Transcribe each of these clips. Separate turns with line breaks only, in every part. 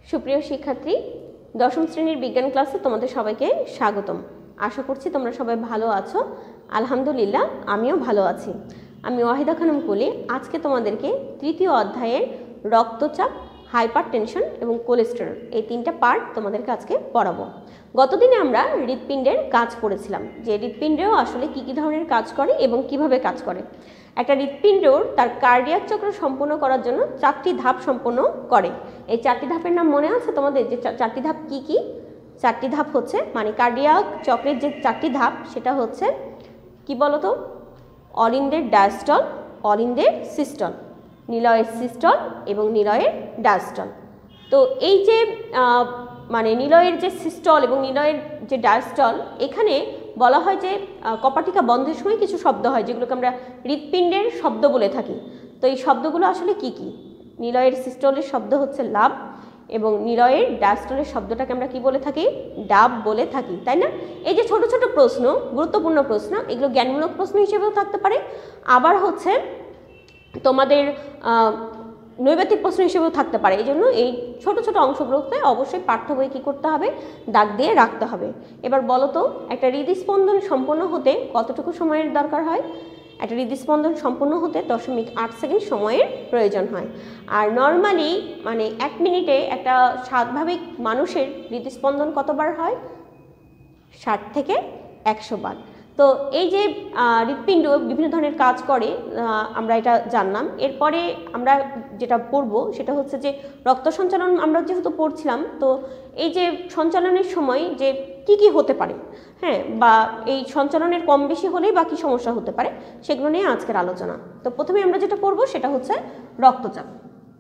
সুপ্রিয় শিক্ষার্থী, দশম শ্রেণীর বিজ্ঞান ক্লাসে তোমাদের সবাইকে স্বাগতম। আশা করছি তোমরা সবাই ভালো আছো। আলহামদুলিল্লাহ, আমিও ভালো আছি। আমি ওয়াহিদা খানম কুলি আজকে তোমাদেরকে তৃতীয় অধ্যায়ের রক্তচাপ, হাইপারটেনশন এবং কোলেস্টেরল এই তিনটা পার্ট তোমাদেরকে আজকে পড়াবো। গতদিনে আমরা হৃৎপিণ্ডের কাজ পড়েছিলাম, যে হৃৎপিণ্ডেও আসলে কী কী ধরনের কাজ করে এবং কিভাবে কাজ করে। একটা হৃৎপিণ্ডর তার কার্ডিয়াক চক্র সম্পূর্ণ করার জন্য 4টি ধাপ সম্পন্ন করে। এই 4টি ধাপের নাম মনে আছে তোমাদের? যে 4টি ধাপ কি কি? 4টি ধাপ হচ্ছে, মানে কার্ডিয়াক চক্রের যে 4টি ধাপ সেটা হচ্ছে কি বলো তো? অলিন্দের ডায়াস্টল, অলিন্দের সিস্টল, নিলয়ের সিস্টল এবং নিলয়ের ডায়াস্টল। তো এই যে মানে নিলয়ের যে সিস্টল এবং নিলয়ের যে ডায়াস্টল, এখানে বলা হয় যে কপাটিকা বন্ধের সময় কিছু শব্দ হয় যেগুলোকে আমরা হৃৎপিণ্ডের শব্দ বলে থাকি। তো এই শব্দগুলো আসলে কি কি? নিলয়ের সিস্টলের শব্দ হচ্ছে লাভ এবং নিলয়ের ডায়াস্টলের শব্দটাকে আমরা কি বলে থাকি? ডাব বলে থাকি, তাই না? এই যে ছোট ছোট প্রশ্ন, গুরুত্বপূর্ণ প্রশ্ন, এগুলো জ্ঞানমূলক প্রশ্ন হিসেবেও থাকতে পারে, আবার হচ্ছে তোমাদের নৈবেতিক প্রশ্ন হিসেবেও থাকতে পারে। এই জন্য এই ছোট ছোট অংশগুলোতে অবশ্যই পাঠ্য বই কী করতে হবে? দাগ দিয়ে রাখতে হবে। এবার বলো তো, একটা হৃদস্পন্দন সম্পন্ন হতে কতটুকু সময়ের দরকার হয়? একটা হৃদস্পন্দন সম্পূর্ণ হতে 0.8 সেকেন্ড সময়ের প্রয়োজন হয়। আর নর্মালি মানে 1 মিনিটে একটা স্বাভাবিক মানুষের হৃদস্পন্দন কতবার হয়? 60 থেকে 100 বার। তো এই যে হৃৎপিণ্ড বিভিন্ন ধরনের কাজ করে, আমরা এটা জানলাম। এরপরে আমরা যেটা পড়ব সেটা হচ্ছে যে রক্ত সঞ্চালন আমরা যেহেতু পড়ছিলাম, তো এই যে সঞ্চালনের সময় যে কি কি হতে পারে, হ্যাঁ, বা এই সঞ্চালনের কম বেশি হলেই বা কী সমস্যা হতে পারে, সেগুলো নিয়ে আজকের আলোচনা। তো প্রথমে আমরা যেটা পড়ব সেটা হচ্ছে রক্তচাপ।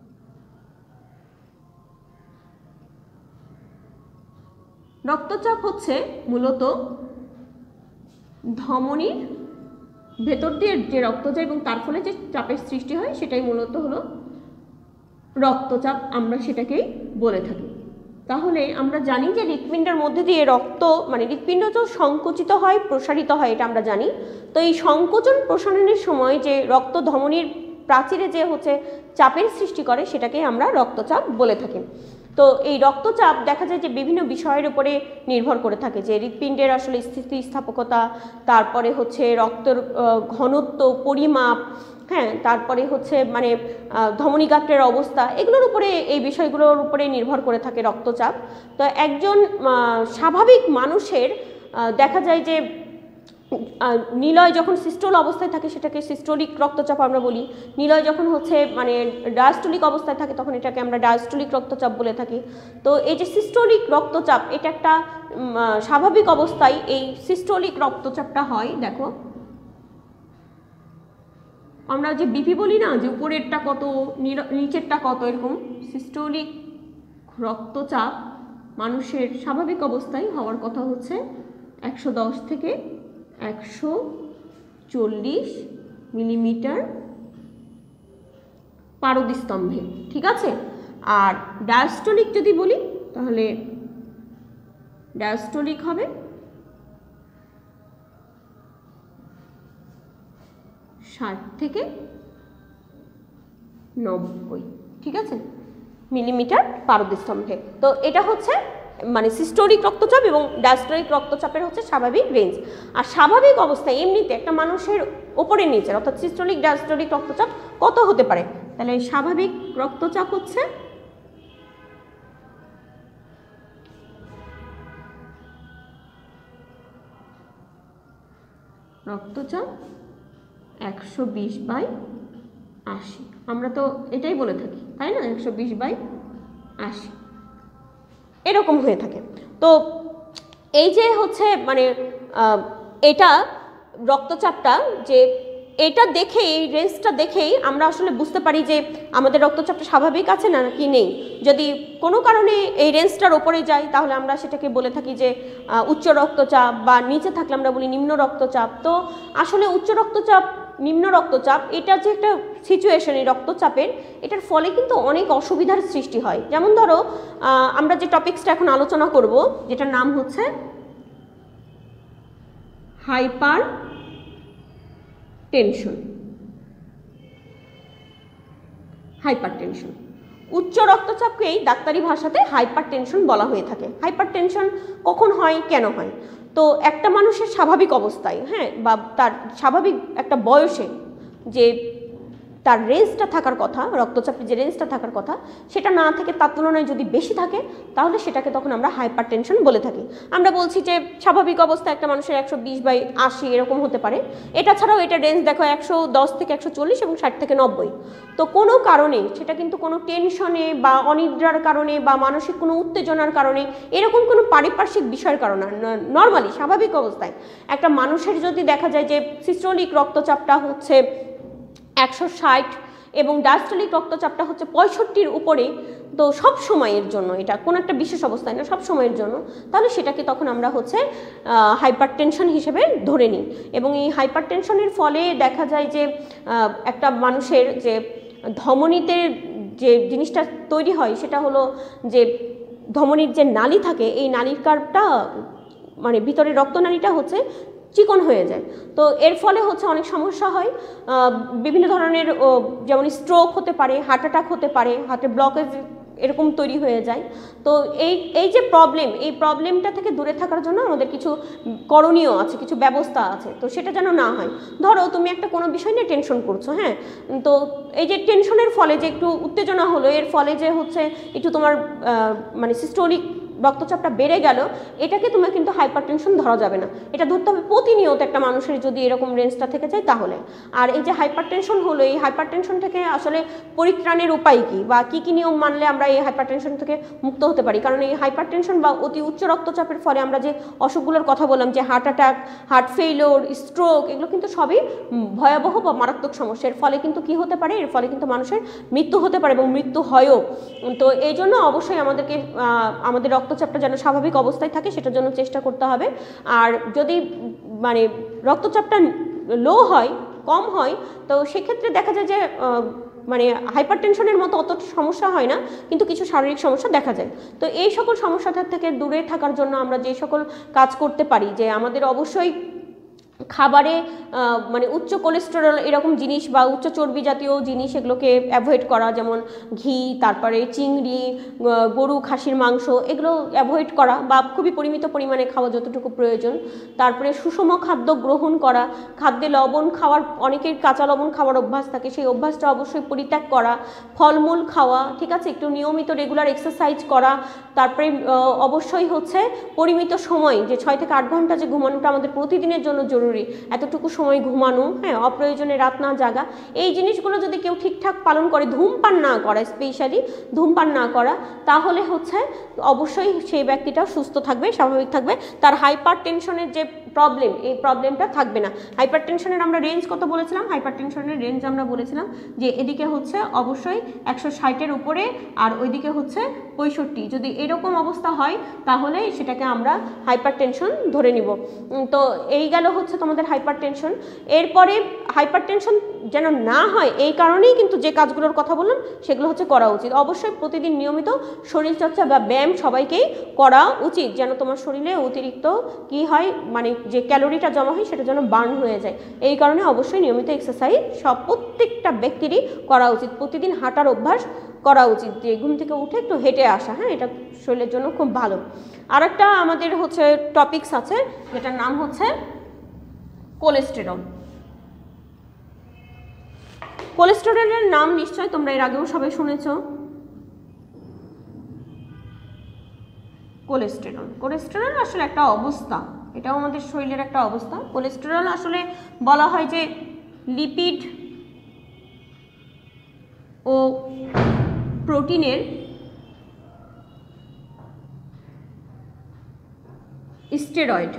রক্তচাপ হচ্ছে মূলত ধমনীর ভেতর দিয়ে যে রক্ত যায় এবং তার ফলে যে চাপের সৃষ্টি হয় সেটাই মূলত হলো রক্তচাপ, আমরা সেটাকেই বলে থাকি। তাহলে আমরা জানি যে হৃৎপিণ্ডের মধ্যে দিয়ে রক্ত, মানে হৃৎপিণ্ড তো সংকুচিত হয়, প্রসারিত হয়, এটা আমরা জানি। তো এই সংকোচন প্রসারণের সময় যে রক্ত ধমনীর প্রাচীরে যে হচ্ছে চাপের সৃষ্টি করে সেটাকে আমরা রক্তচাপ বলে থাকি। তো এই রক্তচাপ দেখা যায় যে বিভিন্ন বিষয়ের উপরে নির্ভর করে থাকে, যে হৃৎপিণ্ডের আসলে স্থিতিস্থাপকতা, তারপরে হচ্ছে রক্তের ঘনত্ব পরিমাপ, হ্যাঁ, তারপরে হচ্ছে মানে ধমনীগাত্রের অবস্থা, এগুলোর উপরে, এই বিষয়গুলোর উপরে নির্ভর করে থাকে রক্তচাপ। তো একজন স্বাভাবিক মানুষের দেখা যায় যে নিলয় যখন সিস্টোল অবস্থায় থাকে সেটাকে সিস্টোলিক রক্তচাপ আমরা বলি। নিলয় যখন হচ্ছে মানে ডায়াস্টোলিক অবস্থায় থাকে তখন এটাকে আমরা ডায়াস্টোলিক রক্তচাপ বলে থাকি। তো এই যে সিস্টোলিক রক্তচাপ, এটা একটা স্বাভাবিক অবস্থায় এই সিস্টোলিক রক্তচাপটা হয়। দেখো, আমরা যে বিপি বলি না, যে উপরেরটা কত নিচেরটা কত, এরকম সিস্টোলিক রক্তচাপ মানুষের স্বাভাবিক অবস্থায় হওয়ার কথা হচ্ছে 110 থেকে 140 মিলিমিটার পারদস্তম্ভে, ঠিক আছে? আর ডায়াস্টোলিক যদি বলি তাহলে ডায়াস্টোলিক হবে 60 থেকে 90, ঠিক আছে, মিলিমিটার পারদস্তম্ভে। তো এটা হচ্ছে মানে সিস্টোলিক রক্তচাপ এবং ডায়াস্টোলিক রক্তচাপের হচ্ছে স্বাভাবিক রেঞ্জ। আর স্বাভাবিক অবস্থায় এমনিতে একটা মানুষের ওপরে নিচে, অর্থাৎ সিস্টোলিক ডায়াস্টোলিক রক্তচাপ কত হতে পারে? তাহলে স্বাভাবিক রক্তচাপ হচ্ছে রক্তচাপ 120/80, আমরা তো এটাই বলে থাকি, তাই না? 120/80 এরকম হয়ে থাকে। তো এই যে হচ্ছে মানে এটা রক্তচাপটা, যে এটা দেখেই, এই রেঞ্জটা দেখেই আমরা আসলে বুঝতে পারি যে আমাদের রক্তচাপটা স্বাভাবিক আছে না কি নেই। যদি কোনো কারণে এই রেঞ্জটার ওপরে যায় তাহলে আমরা সেটাকে বলে থাকি যে উচ্চ রক্তচাপ, বা নিচে থাকলে আমরা বলি নিম্ন রক্তচাপ। তো আসলে উচ্চ রক্তচাপ, নিম্ন রক্তচাপ, এটা যে একটা সিচুয়েশন এই রক্তচাপের, এটার ফলে কিন্তু অনেক অসুবিধার সৃষ্টি হয়। যেমন ধরো, আমরা যে টপিক্সটা এখন আলোচনা করব যেটার নাম হচ্ছে হাইপারটেনশন। উচ্চ রক্তচাপকেই ডাক্তারি ভাষাতে হাইপার টেনশন বলা হয়ে থাকে। হাইপার টেনশন কখন হয়, কেন হয়? তো একটা মানুষের স্বাভাবিক অবস্থায়, হ্যাঁ, বা তার স্বাভাবিক একটা বয়সে যে তার রেঞ্জটা থাকার কথা, রক্তচাপের যে রেঞ্জটা থাকার কথা সেটা না থেকে তার তুলনায় যদি বেশি থাকে তাহলে সেটাকে তখন আমরা হাইপার টেনশন বলে থাকি। আমরা বলছি যে স্বাভাবিক অবস্থায় একটা মানুষের 120/80 এরকম হতে পারে। এটা ছাড়াও এটা রেঞ্জ দেখো 110 থেকে 140 এবং 60 থেকে 90। তো কোনো কারণে সেটা কিন্তু কোনো টেনশনে বা অনিদ্রার কারণে বা মানসিক কোনো উত্তেজনার কারণে, এরকম কোনো পারিপার্শ্বিক বিষয়ের কারণে, নর্মালি স্বাভাবিক অবস্থায় একটা মানুষের যদি দেখা যায় যে সিস্টোলিক রক্তচাপটা হচ্ছে 160 এবং ডায়াস্টোলিক রক্তচাপটা হচ্ছে 65-র উপরে, তো সব সময়ের জন্য, এটা কোনো একটা বিশেষ অবস্থায় না, সব সময়ের জন্য, তাহলে সেটাকে তখন আমরা হচ্ছে হাইপার টেনশন হিসেবে ধরে নিই। এবং এই হাইপার টেনশনের ফলে দেখা যায় যে একটা মানুষের যে ধমনীতে যে জিনিসটা তৈরি হয় সেটা হলো যে ধমনীর যে নালী থাকে, এই নালীর কার্ভটা মানে ভিতরে রক্তনালীটা হচ্ছে চিকন হয়ে যায়। তো এর ফলে হচ্ছে অনেক সমস্যা হয়, বিভিন্ন ধরনের, যেমন স্ট্রোক হতে পারে, হার্ট অ্যাটাক হতে পারে, হার্টে ব্লকেজ এরকম তৈরি হয়ে যায়। তো এই যে প্রবলেম, এই প্রবলেমটা থেকে দূরে থাকার জন্য আমাদের কিছু করণীয় আছে, কিছু ব্যবস্থা আছে। তো সেটা যেন না হয়, ধরো তুমি একটা কোনো বিষয় নিয়ে টেনশন করছো, হ্যাঁ, তো এই যে টেনশনের ফলে যে একটু উত্তেজনা হলো, এর ফলে যে হচ্ছে একটু তোমার মানে সিস্টোলিক রক্তচাপটা বেড়ে গেল, এটাকে তোমার কিন্তু হাইপার টেনশন ধরা যাবে না। এটা ধরতে হবে প্রতিনিয়ত একটা মানুষের যদি এরকম রেঞ্জটা থেকে যায় তাহলে। আর এই যে হাইপার টেনশন হলো, এই হাইপার টেনশন থেকে আসলে পরিত্রাণের উপায় কী বা কী কী নিয়ম মানলে আমরা এই হাইপার টেনশন থেকে মুক্ত হতে পারি? কারণ এই হাইপার টেনশন বা অতি উচ্চ রক্তচাপের ফলে আমরা যে অসুখগুলোর কথা বললাম, যে heart attack, heart failure, stroke, এগুলো কিন্তু সবই ভয়াবহ বা মারাত্মক সমস্যা। এর ফলে কিন্তু কী হতে পারে? এর ফলে কিন্তু মানুষের মৃত্যু হতে পারে এবং মৃত্যু হয়ও। তো এই জন্য অবশ্যই আমাদেরকে আমাদের রক্তচাপটা যেন স্বাভাবিক অবস্থায় থাকে সেটার জন্য চেষ্টা করতে হবে। আর যদি মানে রক্তচাপটা লো হয়, কম হয়, তো সেক্ষেত্রে দেখা যায় যে মানে হাইপার টেনশনের মতো অত সমস্যা হয় না, কিন্তু কিছু শারীরিক সমস্যা দেখা যায়। তো এই সকল সমস্যাটা থেকে দূরে থাকার জন্য আমরা যে সকল কাজ করতে পারি, যে আমাদের অবশ্যই খাবারে মানে উচ্চ কোলেস্টেরল এরকম জিনিস বা উচ্চ চর্বি জাতীয় জিনিস এগুলোকে অ্যাভয়েড করা, যেমন ঘি, তারপরে চিংড়ি, গরু, খাসির মাংস, এগুলো অ্যাভয়েড করা বা খুবই পরিমিত পরিমাণে খাওয়া যতটুকু প্রয়োজন। তারপরে সুষম খাদ্য গ্রহণ করা, খাদ্যে লবণ খাওয়ার, অনেকের কাঁচা লবণ খাওয়ার অভ্যাস থাকে, সেই অভ্যাসটা অবশ্যই পরিত্যাগ করা, ফলমূল খাওয়া, ঠিক আছে, একটু নিয়মিত রেগুলার এক্সারসাইজ করা, তারপরে অবশ্যই হচ্ছে পরিমিত সময়, যে 6 থেকে 8 ঘন্টা যে ঘুমানোটা আমাদের প্রতিদিনের জন্য জরুরি, এতটুকু সময় ঘুমানো, হ্যাঁ, অপ্রয়োজনে রাত না জাগা, এই জিনিসগুলো যদি কেউ ঠিকঠাক পালন করে, ধূমপান না করা, স্পেশালি ধূমপান না করা, তাহলে হচ্ছে অবশ্যই সেই ব্যক্তিটা সুস্থ থাকবে, স্বাভাবিক থাকবে, তার হাইপার টেনশনের যে প্রবলেম, এই প্রবলেমটা থাকবে না। হাইপার টেনশনের আমরা রেঞ্জ কত বলেছিলাম? হাইপার টেনশনের রেঞ্জ আমরা বলেছিলাম যে এদিকে হচ্ছে অবশ্যই 160-এর উপরে আর ওইদিকে হচ্ছে 65। যদি এরকম অবস্থা হয় তাহলে সেটাকে আমরা হাইপার টেনশন ধরে নিব। তো এই গেল হচ্ছে তোমাদের হাইপার টেনশন। এরপরে হাইপার টেনশন যেন না হয় এই কারণেই কিন্তু যে কাজগুলোর কথা বললাম সেগুলো হচ্ছে করা উচিত। অবশ্যই প্রতিদিন নিয়মিত শরীরচর্চা বা ব্যায়াম সবাইকেই করা উচিত, যেন তোমার শরীরে অতিরিক্ত কি হয়, মানে যে ক্যালোরিটা জমা হয় সেটা যেন বার্ন হয়ে যায়। এই কারণে অবশ্যই নিয়মিত এক্সারসাইজ প্রত্যেকটা ব্যক্তিরই করা উচিত। প্রতিদিন হাঁটার অভ্যাস করা উচিত, যে ঘুম থেকে উঠে একটু হেঁটে আসা, হ্যাঁ, এটা শরীরের জন্য খুব ভালো। আর একটা আমাদের হচ্ছে টপিকস আছে যেটার নাম হচ্ছে কোলেস্টেরল। কোলেস্টেরলের নাম নিশ্চয় তোমরা এর আগেও সবাই শুনেছো। কোলেস্টেরল আসলে একটা অবস্থা, এটাও আমাদের শরীরের একটা অবস্থা। কোলেস্টেরল আসলে বলা হয় যে লিপিড ও প্রোটিনের স্টেরয়েড।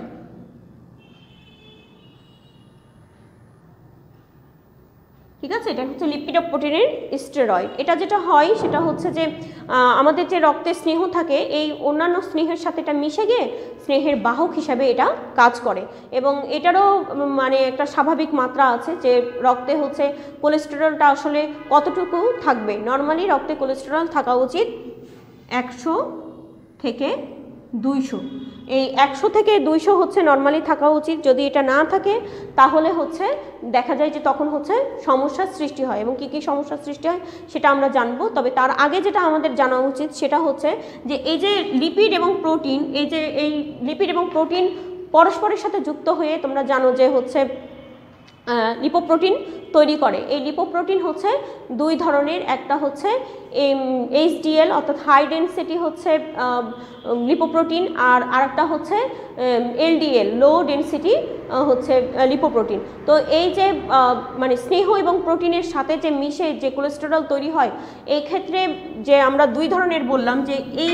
ঠিক আছে, এটা হচ্ছে লিপিড ও প্রোটিনের স্টেরয়েড। এটা যেটা হয় সেটা হচ্ছে যে আমাদের যে রক্তে স্নেহ থাকে, এই অন্যান্য স্নেহের সাথে এটা মিশে গিয়ে স্নেহের বাহক হিসাবে এটা কাজ করে। এবং এটারও মানে একটা স্বাভাবিক মাত্রা আছে, যে রক্তে হচ্ছে কোলেস্টেরলটা আসলে কতটুকু থাকবে। নর্মালি রক্তে কোলেস্টেরল থাকা উচিত 100 থেকে 200। এই 100 থেকে 200 হচ্ছে নর্মালি থাকা উচিত। যদি এটা না থাকে তাহলে হচ্ছে দেখা যায় যে তখন হচ্ছে সমস্যার সৃষ্টি হয়, এবং কী কী সমস্যার সৃষ্টি হয় সেটা আমরা জানবো। তবে তার আগে যেটা আমাদের জানা উচিত সেটা হচ্ছে যে এই যে লিপিড এবং প্রোটিন, এই লিপিড এবং প্রোটিন পরস্পরের সাথে যুক্ত হয়ে তোমরা জানো যে হচ্ছে লিপোপ্রোটিন তৈরি করে। এই লিপোপ্রোটিন হচ্ছে দুই ধরনের, একটা হচ্ছে HDL অর্থাৎ হাই ডেনসিটি হচ্ছে লিপোপ্রোটিন, আর আরেকটা হচ্ছে LDL লো ডেনসিটি হচ্ছে লিপোপ্রোটিন। তো এই যে মানে স্নেহ এবং প্রোটিনের সাথে যে মিশে যে কোলেস্টেরল তৈরি হয়, এই ক্ষেত্রে যে আমরা দুই ধরনের বললাম যে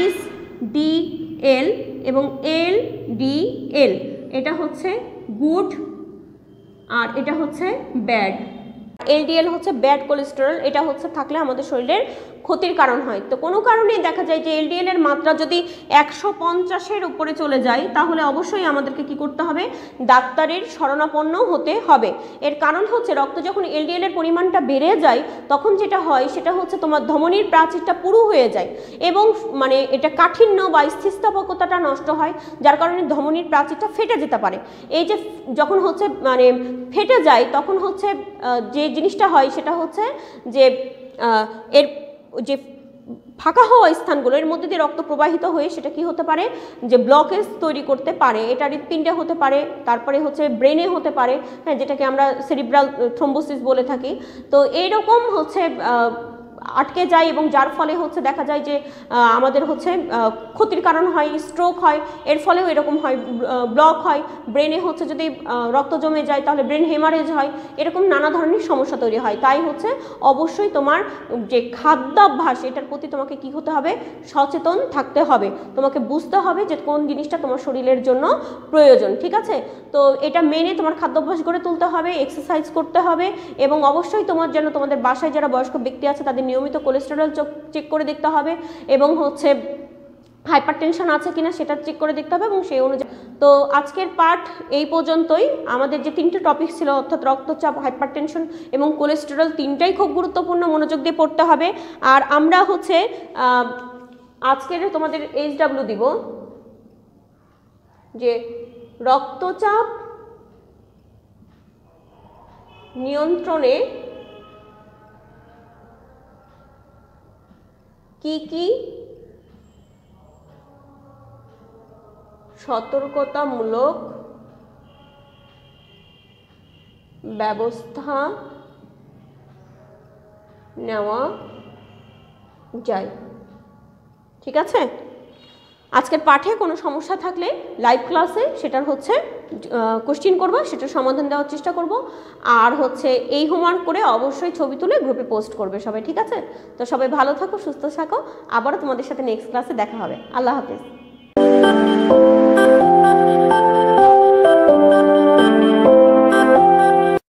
HDL এবং LDL, এটা হচ্ছে গুড আর এটা হচ্ছে ব্যাড। LDL হচ্ছে ব্যাড কোলেস্টেরল, এটা হচ্ছে থাকলে আমাদের শরীরের ক্ষতির কারণ হয়। তো কোনো কারণেই দেখা যায় যে LDL এর মাত্রা যদি 150-এর উপরে চলে যায় তাহলে অবশ্যই আমাদেরকে কি করতে হবে, ডাক্তারের শরণাপন্ন হতে হবে। এর কারণ হচ্ছে রক্ত যখন LDL এর পরিমাণটা বেড়ে যায় তখন যেটা হয় সেটা হচ্ছে তোমার ধমনীর প্রাচীরটা পুরু হয়ে যায়, এবং মানে এটা কাঠিন্য বা স্থিতিস্থাপকতাটা নষ্ট হয়, যার কারণে ধমনীর প্রাচীরটা ফেটে যেতে পারে। এই যে যখন হচ্ছে মানে ফেটে যায় তখন হচ্ছে যে জিনিসটা হয় সেটা হচ্ছে যে এর যে ফাঁকা হওয়া স্থানগুলো এর মধ্যে দিয়ে রক্ত প্রবাহিত হয়ে সেটা কি হতে পারে, যে ব্লকেজ তৈরি করতে পারে। এটা হৃৎপিণ্ডে হতে পারে, তারপরে হচ্ছে ব্রেনে হতে পারে, হ্যাঁ, যেটাকে আমরা সেরিব্রাল থ্রম্বোসিস বলে থাকি। তো এইরকম হচ্ছে আটকে যায়, এবং যার ফলে হচ্ছে দেখা যায় যে আমাদের হচ্ছে ক্ষতির কারণ হয়, স্ট্রোক হয়, এর ফলেও এরকম হয়, ব্লক হয়, ব্রেনে হচ্ছে যদি রক্ত জমে যায় তাহলে ব্রেন হেমারেজ হয়, এরকম নানা ধরনের সমস্যা তৈরি হয়। তাই হচ্ছে অবশ্যই তোমার যে খাদ্যাভ্যাস এটার প্রতি তোমাকে কি হতে হবে, সচেতন থাকতে হবে, তোমাকে বুঝতে হবে যে কোন জিনিসটা তোমার শরীরের জন্য প্রয়োজন, ঠিক আছে। তো এটা মেনে তোমার খাদ্যাভ্যাস গড়ে তুলতে হবে, এক্সারসাইজ করতে হবে, এবং অবশ্যই তোমাদের বাসায় যারা বয়স্ক ব্যক্তি আছে তাদের নিয়মিত কোলেস্টেরল চেক করে দেখতে হবে, এবং হচ্ছে হাইপারটেনশন আছে কিনা সেটা চেক করে দেখতে হবে, এবং সেই অনুযায়ী। তো আজকের পাঠ এই পর্যন্তই। আমাদের যে তিনটে টপিক ছিল অর্থাৎ রক্তচাপ, হাইপারটেনশন এবং কোলেস্টেরল, তিনটাই খুব গুরুত্বপূর্ণ, মনোযোগ দিয়ে পড়তে হবে। আর আমরা হচ্ছে আজকের তোমাদের HW দিব যে রক্তচাপ নিয়ন্ত্রণে কি কি সতর্কতামূলক ব্যবস্থা নেওয়া যায়, ঠিক আছে। আজকের পাঠে কোনো সমস্যা থাকলে লাইভ ক্লাসে সেটার হচ্ছে কোশ্চেন করবো, সেটার সমাধান দেওয়ার চেষ্টা করব। আর হচ্ছে এই হোমওয়ার্ক করে অবশ্যই ছবি তুলে গ্রুপে পোস্ট করবে সবাই, ঠিক আছে। তো সবাই ভালো থাকো, সুস্থ থাকো, আবারও তোমাদের সাথে নেক্সট ক্লাসে দেখা হবে। আল্লাহ হাফেজ।